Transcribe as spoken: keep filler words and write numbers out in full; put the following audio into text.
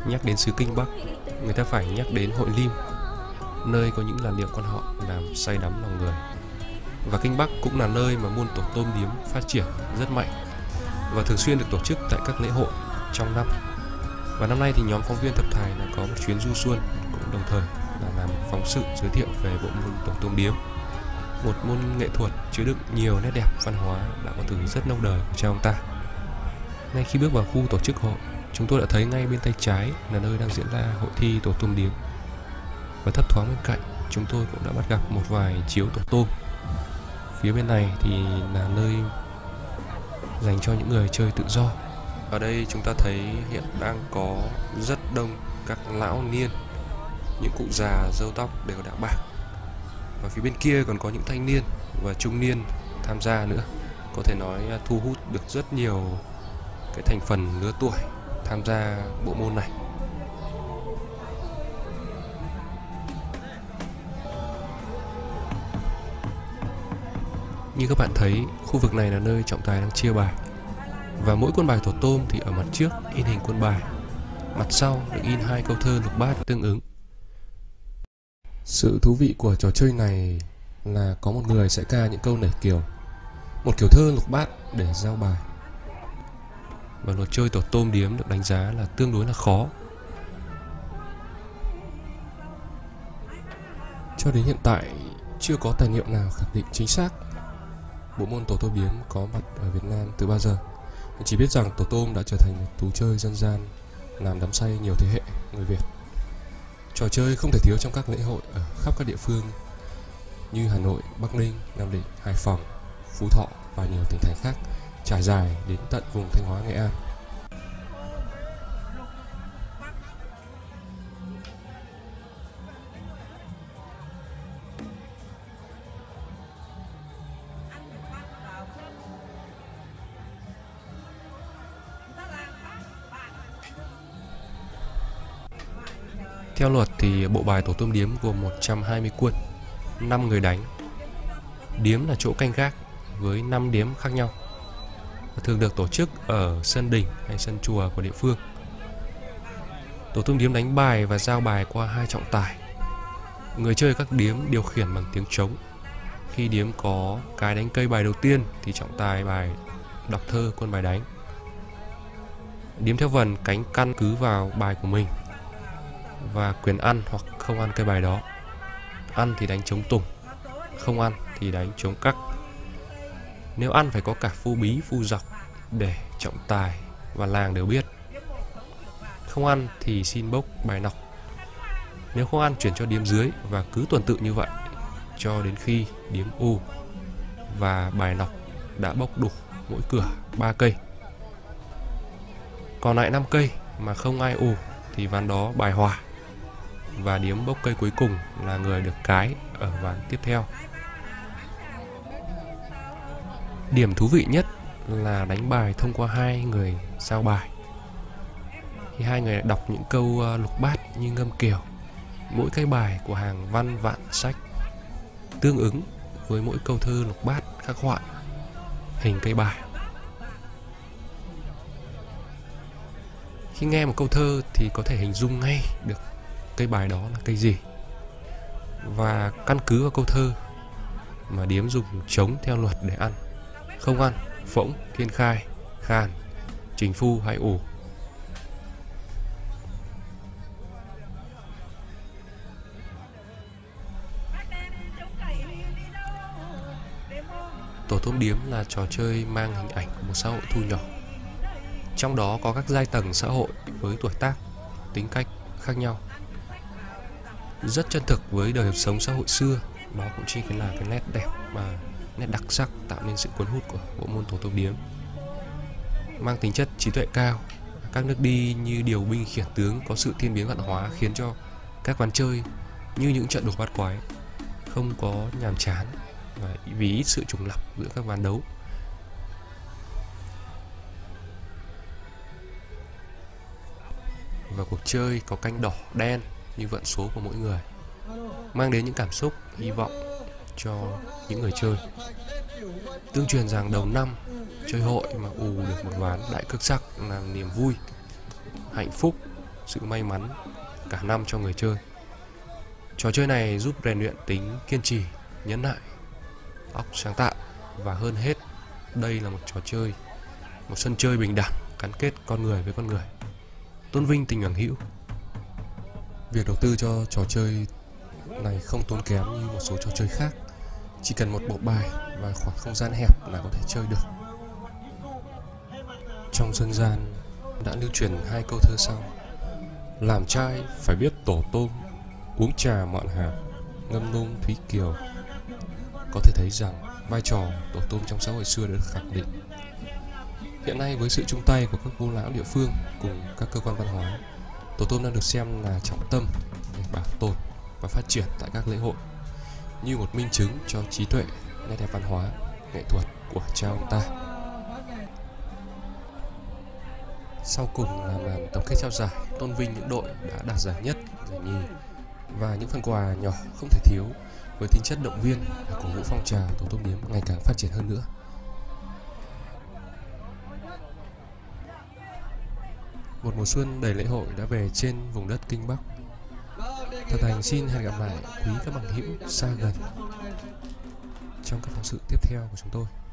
Nhắc đến xứ Kinh Bắc, người ta phải nhắc đến Hội Lim, nơi có những làn điệu quan họ làm say đắm lòng người. Và Kinh Bắc cũng là nơi mà môn tổ tôm điếm phát triển rất mạnh và thường xuyên được tổ chức tại các lễ hội trong năm. Và năm nay thì nhóm phóng viên Thập Thài đã có một chuyến du xuân, cũng đồng thời là làm phóng sự giới thiệu về bộ môn tổ tôm điếm, một môn nghệ thuật chứa đựng nhiều nét đẹp văn hóa đã có từ rất lâu đời của cha ông ta. Ngay khi bước vào khu tổ chức hội, chúng tôi đã thấy ngay bên tay trái là nơi đang diễn ra hội thi tổ tôm điếm. Và thấp thoáng bên cạnh, chúng tôi cũng đã bắt gặp một vài chiếu tổ tôm. Phía bên này thì là nơi dành cho những người chơi tự do. Ở đây chúng ta thấy hiện đang có rất đông các lão niên, những cụ già râu tóc đều đã bạc. Và phía bên kia còn có những thanh niên và trung niên tham gia nữa. Có thể nói thu hút được rất nhiều cái thành phần lứa tuổi tham gia bộ môn này. Như các bạn thấy, khu vực này là nơi trọng tài đang chia bài. Và mỗi quân bài tổ tôm thì ở mặt trước in hình quân bài, mặt sau được in hai câu thơ lục bát tương ứng. Sự thú vị của trò chơi này là có một người sẽ ca những câu nảy kiều, một kiểu thơ lục bát để giao bài. Và luật chơi tổ tôm điếm được đánh giá là tương đối là khó. Cho đến hiện tại chưa có tài liệu nào khẳng định chính xác bộ môn tổ tôm điếm có mặt ở Việt Nam từ bao giờ. Chỉ biết rằng tổ tôm đã trở thành một thú chơi dân gian làm đắm say nhiều thế hệ người Việt. Trò chơi không thể thiếu trong các lễ hội ở khắp các địa phương như Hà Nội, Bắc Ninh, Nam Định, Hải Phòng, Phú Thọ và nhiều tỉnh thành khác trải dài đến tận vùng Thanh Hóa, Nghệ An. Theo luật thì bộ bài tổ tôm điếm gồm một trăm hai mươi quân, năm người đánh. Điếm là chỗ canh gác với năm điếm khác nhau và thường được tổ chức ở sân đình hay sân chùa của địa phương. Tổ tôm điếm đánh bài và giao bài qua hai trọng tài. Người chơi các điếm điều khiển bằng tiếng trống. Khi điếm có cái đánh cây bài đầu tiên thì trọng tài bài đọc thơ quân bài đánh. Điếm theo vần cánh căn cứ vào bài của mình và quyền ăn hoặc không ăn cây bài đó. Ăn thì đánh trống tùng, không ăn thì đánh trống cắc. Nếu ăn phải có cả phu bí, phu dọc để trọng tài và làng đều biết. Không ăn thì xin bốc bài nọc. Nếu không ăn chuyển cho điếm dưới và cứ tuần tự như vậy cho đến khi điếm u và bài nọc đã bốc đủ mỗi cửa ba cây. Còn lại năm cây mà không ai ù thì ván đó bài hòa và điếm bốc cây cuối cùng là người được cái ở ván tiếp theo. Điểm thú vị nhất là đánh bài thông qua hai người giao bài. Khi hai người đọc những câu lục bát như ngâm kiều, mỗi cái bài của hàng văn vạn sách tương ứng với mỗi câu thơ lục bát khắc họa hình cây bài. Khi nghe một câu thơ thì có thể hình dung ngay được cây bài đó là cây gì. Và căn cứ vào câu thơ mà điếm dùng trống theo luật để ăn. Không ăn, phỗng, thiên khai, khàn, trình phu hay ủ. Tổ tôm điếm là trò chơi mang hình ảnh của một xã hội thu nhỏ. Trong đó có các giai tầng xã hội với tuổi tác, tính cách khác nhau. Rất chân thực với đời sống xã hội xưa. Đó cũng chỉ là cái nét đẹp và nét đặc sắc tạo nên sự cuốn hút của bộ môn tổ tôm điếm. Mang tính chất trí tuệ cao, các nước đi như điều binh khiển tướng có sự thiên biến vạn hóa khiến cho các ván chơi như những trận đồ bát quái, không có nhàm chán và vì ít sự trùng lặp giữa các ván đấu. Và cuộc chơi có canh đỏ đen như vận số của mỗi người, mang đến những cảm xúc hy vọng cho những người chơi. Tương truyền rằng đầu năm chơi hội mà ù được một ván đại cước sắc là niềm vui, hạnh phúc sự may mắn cả năm cho người chơi. Trò chơi này giúp rèn luyện tính kiên trì, nhẫn nại, óc sáng tạo, và hơn hết, đây là một trò chơi, một sân chơi bình đẳng, gắn kết con người với con người, tôn vinh tình bằng hữu. Việc đầu tư cho trò chơi này không tốn kém như một số trò chơi khác, chỉ cần một bộ bài và khoảng không gian hẹp là có thể chơi được. Trong dân gian đã lưu truyền hai câu thơ sau: làm trai phải biết tổ tôm, uống trà mọn hạt, ngâm nôm thúy kiều. Có thể thấy rằng vai trò tổ tôm trong xã hội xưa đã được khẳng định. Hiện nay với sự chung tay của các cô lão địa phương cùng các cơ quan văn hóa, tổ tôm đang được xem là trọng tâm để bảo tồn và phát triển tại các lễ hội, như một minh chứng cho trí tuệ, nét đẹp văn hóa, nghệ thuật của cha ông ta. Sau cùng là màn tổng kết trao giải, tôn vinh những đội đã đạt giải nhất, giải nhì và những phần quà nhỏ không thể thiếu với tính chất động viên và cổ vũ phong trào tổ tôm điếm ngày càng phát triển hơn nữa. Một mùa xuân đầy lễ hội đã về trên vùng đất Kinh Bắc. Thật Thành xin hẹn gặp lại quý các bằng hữu xa gần trong các phóng sự tiếp theo của chúng tôi.